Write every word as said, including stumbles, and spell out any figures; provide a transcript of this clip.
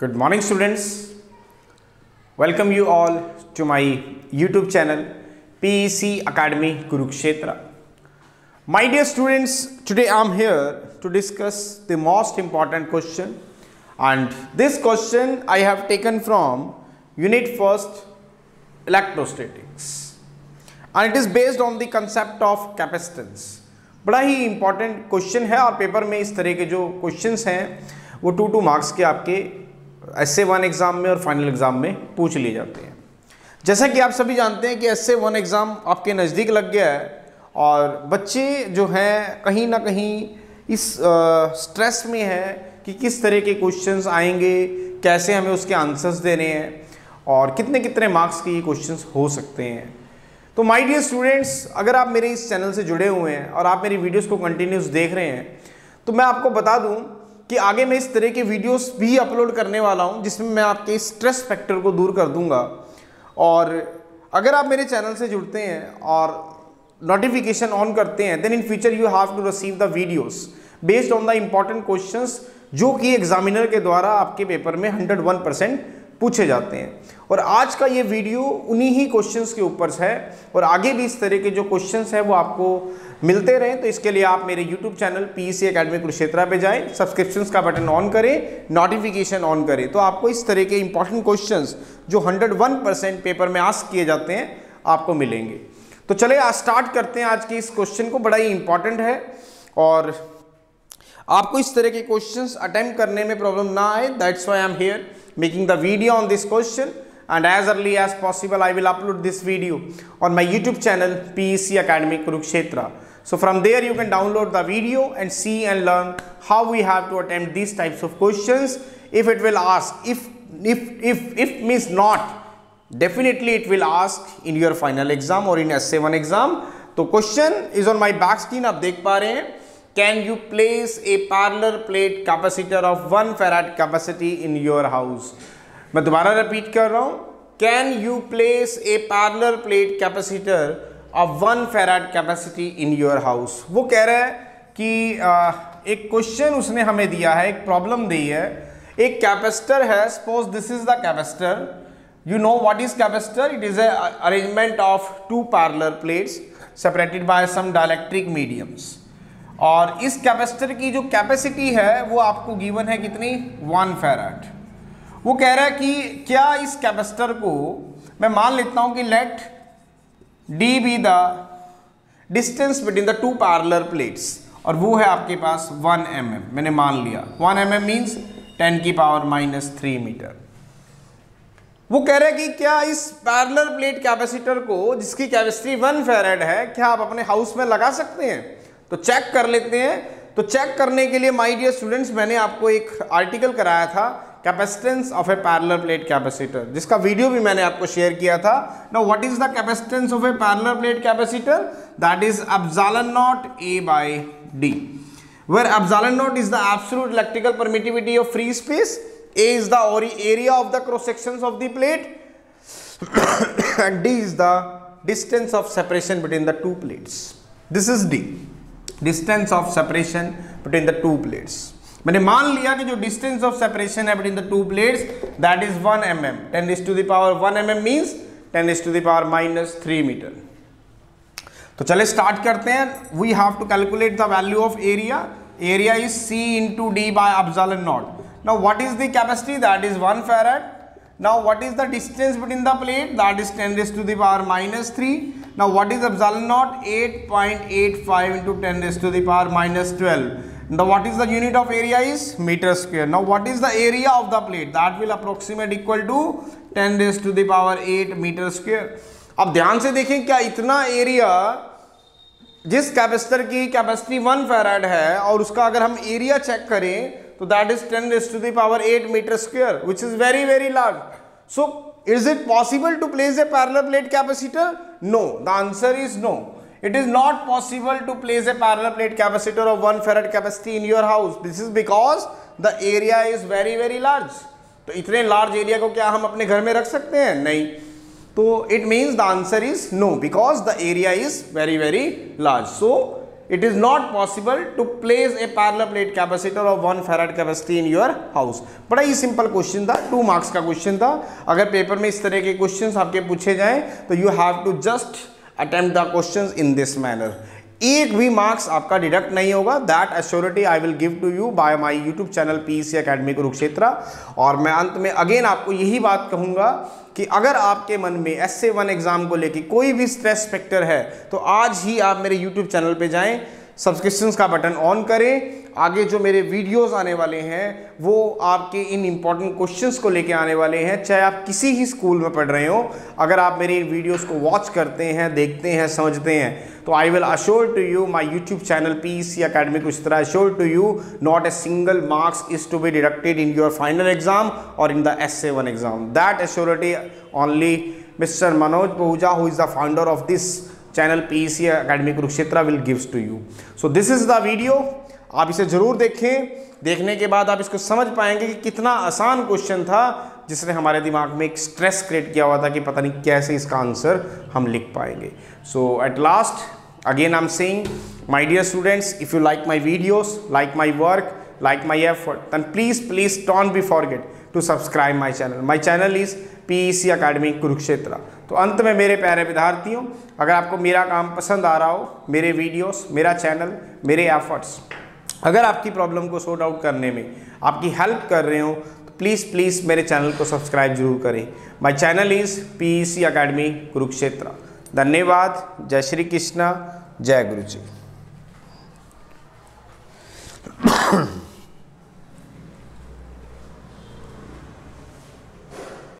Good morning students, welcome you all to my YouTube channel P E C Academy Kurukshetra. My dear students, today I am here to discuss the most important question, and this question I have taken from Unit First Electrostatics, and it is based on the concept of capacitance. बड़ा ही important question है और paper में इस तरह के जो questions हैं वो टू टू मार्क्स के आपके एस ए वन एग्ज़ाम में और फाइनल एग्ज़ाम में पूछ लिए जाते हैं। जैसा कि आप सभी जानते हैं कि एस ए वन एग्ज़ाम आपके नज़दीक लग गया है और बच्चे जो हैं कहीं ना कहीं इस स्ट्रेस में है कि किस तरह के क्वेश्चंस आएंगे, कैसे हमें उसके आंसर्स देने हैं और कितने कितने मार्क्स के ये क्वेश्चंस हो सकते हैं। तो माय डियर स्टूडेंट्स, अगर आप मेरे इस चैनल से जुड़े हुए हैं और आप मेरी वीडियोज़ को कंटिन्यूस देख रहे हैं तो मैं आपको बता दूँ कि आगे मैं इस तरह के वीडियोस भी अपलोड करने वाला हूं जिसमें मैं आपके स्ट्रेस फैक्टर को दूर कर दूंगा। और अगर आप मेरे चैनल से जुड़ते हैं और नोटिफिकेशन ऑन करते हैं then in future you have to receive the videos based on the important questions जो कि एग्जामिनर के द्वारा आपके पेपर में हंड्रेड वन परसेंट पूछे जाते हैं। और आज का ये वीडियो उन्हीं ही क्वेश्चंस के ऊपर है और आगे भी इस तरह के जो क्वेश्चंस हैं वो आपको मिलते रहें। तो इसके लिए आप मेरे YouTube channel P E C academy Kurukshetra पे जाएं, सब्सक्रिप्शंस का बटन ऑन करें, नोटिफिकेशन ऑन करें, तो आपको इस तरह के इंपॉर्टेंट क्वेश्चंस जो हंड्रेड वन परसेंट पेपर में आस्क किए जाते हैं आपको मिलेंगे। तो चले आज स्टार्ट करते हैं आज के इस क्वेश्चन को। बड़ा ही इंपॉर्टेंट है और आपको इस तरह के क्वेश्चंस अटेम्प्ट करने में प्रॉब्लम ना आए, that's why I am here making the video on this question, and as early as possible I will upload this video on my YouTube channel P E C Academy Kurukshetra. So from there you can download the video and see and learn how we have to attempt these types of questions. If it will ask, if if if if means not, definitely it will ask in your final exam or in S A one exam. तो question is on my back screen, आप देख पा रहे हैं। Can you place a parallel plate capacitor of one farad capacity in your house? मैं दोबारा repeat कर रहा हूं, can you place a parallel plate capacitor of one farad capacity in your house. वो कह रहा है कि आ, एक क्वेश्चन उसने हमें दिया है, एक प्रॉब्लम दी है। एक कैपेसिटर है, suppose this is the capacitor, you know what is capacitor, it is a arrangement of two parallel plates separated by some dielectric mediums. और इस कैपेसिटर की जो कैपेसिटी है वो आपको गिवन है कितनी, वन फैराड। वो कह रहा है कि क्या इस कैपेसिटर को मैं मान लेता हूं कि let D be the distance between the two parallel plates, और वो है आपके पास वन एम एम, मैंने मान लिया one M M means ten की पावर माइनस थ्री मीटर। वो कह रहा है कि क्या इस पैरेलल प्लेट कैपेसिटर को जिसकी कैपेसिटी वन फैराड है क्या आप अपने हाउस में लगा सकते हैं? तो चेक कर लेते हैं। तो चेक करने के लिए माय डियर स्टूडेंट्स मैंने आपको एक आर्टिकल कराया था capacitance of a parallel plate capacitor, जिसका वीडियो भी मैंने आपको शेयर किया था। Now what is the capacitance of a parallel plate capacitor? That is epsilon naught A by D, where epsilon naught is the absolute electrical permittivity of free space, A is the area of the cross sections of the plate and D is the distance of separation between the two plates. This is D, distance of separation between the two plates. मैंने मान लिया कि जो distance of separation है between the two plates that is one M M, ten raise to the power one M M means ten raise to the power minus three metre. तो चले start करते हैं। We have to calculate the value of area. Area is C into D by epsilon naught. Now what is the capacity? That is one farad. Now what is the distance between the plate? That is ten raised to the power minus three. Now what is epsilon naught? eight point eight five into ten raised to the power minus twelve. Now what is the unit of area is meter square. Now what is the area of the plate? That will approximate equal to ten raised to the power eight meter square. अब ध्यान से देखें, क्या इतना area जिस capacitor की capacity one farad है और उसका अगर हम एरिया चेक करें तो that is ten raised to the power eight meter square, which is very very large. So is it possible to place a parallel plate capacitor? No, the answer is no. It is not possible to place a parallel plate capacitor of one farad capacity in your house. This is because the area is very very large. तो इतने large area को क्या हम अपने घर में रख सकते हैं? नहीं। तो it means the answer is no because the area is very very large. So it is not possible to place a parallel plate capacitor of one farad capacity in your house। बड़ा ही simple question था, two marks का question था। अगर paper में इस तरह के क्वेश्चंस आपके पूछे जाएं तो you have to just attempt the questions in this manner. एक भी मार्क्स आपका डिडक्ट नहीं होगा, that assurity I will give to you by my YouTube channel PEC academy Kurukshetra. और मैं अंत में अगेन आपको यही बात कहूँगा कि अगर आपके मन में एस ए वन एग्जाम को लेके कोई भी स्ट्रेस फैक्टर है तो आज ही आप मेरे यूट्यूब चैनल पे जाएं, सब्सक्रिप्शंस का बटन ऑन करें। आगे जो मेरे वीडियोस आने वाले हैं वो आपके इन इंपॉर्टेंट क्वेश्चंस को लेके आने वाले हैं, चाहे आप किसी ही स्कूल में पढ़ रहे हो। अगर आप मेरे इन वीडियोस को वॉच करते हैं, देखते हैं, समझते हैं तो I will assure to you my YouTube channel PEC academy Kurukshetra assure to you not a single marks is to be deducted in your final exam और in the S A one exam. That assurity only mister Manoj Pahuja, who is the founder of this channel PEC academy Kurukshetra will gives to you. So this is the video, आप इसे जरूर देखें। देखने के बाद आप इसको समझ पाएंगे कि कितना आसान क्वेश्चन था जिसने हमारे दिमाग में एक स्ट्रेस क्रिएट किया हुआ था कि पता नहीं कैसे इसका आंसर हम लिख पाएंगे। So at last again I am saying my dear students, if you like my videos, like my work, like my effort, then please please don't be forget to subscribe my channel. My channel is PEC academy Kurukshetra. तो अंत में मेरे प्यारे विद्यार्थियों, अगर आपको मेरा काम पसंद आ रहा हो, मेरे वीडियोस, मेरा चैनल, मेरे एफर्ट्स अगर आपकी प्रॉब्लम को सॉर्ट आउट करने में आपकी हेल्प कर रहे हो तो प्लीज़ प्लीज़ मेरे चैनल को सब्सक्राइब जरूर करें। My channel is PEC academy Kurukshetra. धन्यवाद। जय श्री कृष्णा, जय गुरु जी।